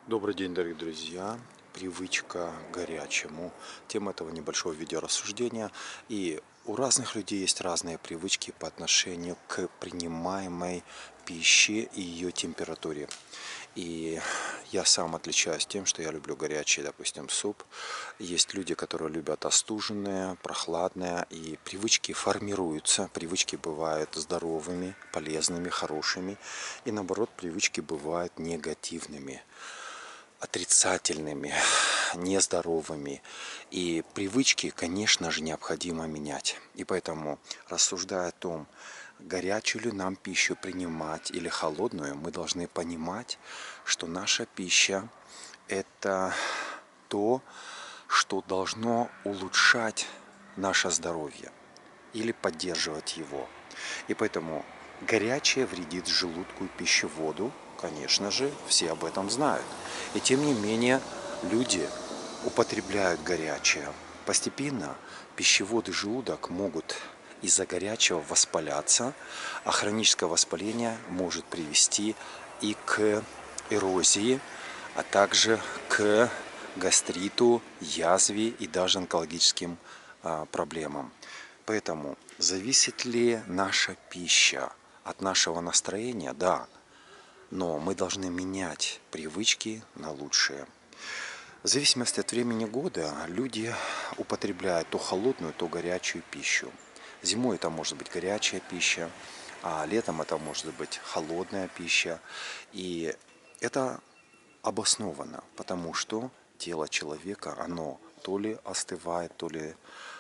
Добрый день, дорогие друзья! Привычка к горячему. Тема этого небольшого видеорассуждения. И у разных людей есть разные привычки по отношению к принимаемой пище и ее температуре. И я сам отличаюсь тем, что я люблю горячий, допустим, суп. Есть люди, которые любят остуженное, прохладное. И привычки формируются. Привычки бывают здоровыми, полезными, хорошими. И наоборот, привычки бывают негативными, отрицательными, нездоровыми. И привычки, конечно же, необходимо менять. И поэтому, рассуждая о том, горячую ли нам пищу принимать или холодную, мы должны понимать, что наша пища – это то, что должно улучшать наше здоровье или поддерживать его. И поэтому горячее вредит желудку и пищеводу, конечно же, все об этом знают. И тем не менее люди употребляют горячее. Постепенно пищевод и желудок могут из-за горячего воспаляться, а хроническое воспаление может привести и к эрозии, а также к гастриту, язве и даже онкологическим проблемам. Поэтому зависит ли наша пища от нашего настроения? Да, но мы должны менять привычки на лучшее. В зависимости от времени года люди употребляют то холодную, то горячую пищу. Зимой это может быть горячая пища, а летом это может быть холодная пища. И это обосновано, потому что тело человека, оно то ли остывает, то ли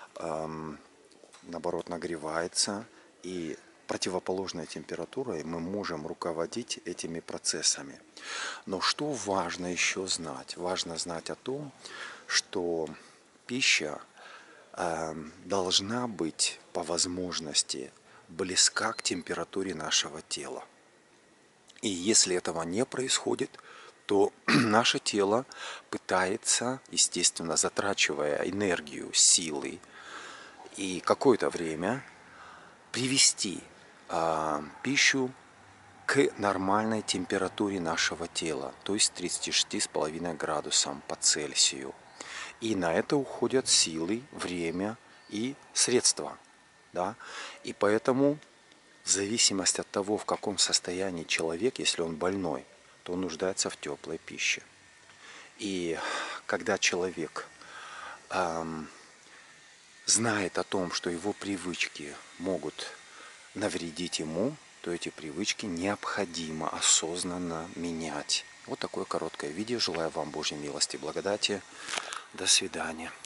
наоборот нагревается, и противоположной температурой мы можем руководить этими процессами. Но что важно еще знать? Важно знать о том, что пища должна быть по возможности близка к температуре нашего тела. И если этого не происходит, то наше тело пытается, естественно, затрачивая энергию, силы и какое-то время, привести пищу к нормальной температуре нашего тела, то есть 36,5 градусам по Цельсию. И на это уходят силы, время и средства. Да? И поэтому в зависимости от того, в каком состоянии человек, если он больной, то он нуждается в теплой пище. И когда человек знает о том, что его привычки могут навредить ему, то эти привычки необходимо осознанно менять. Вот такое короткое видео. Желаю вам Божьей милости и благодати. До свидания.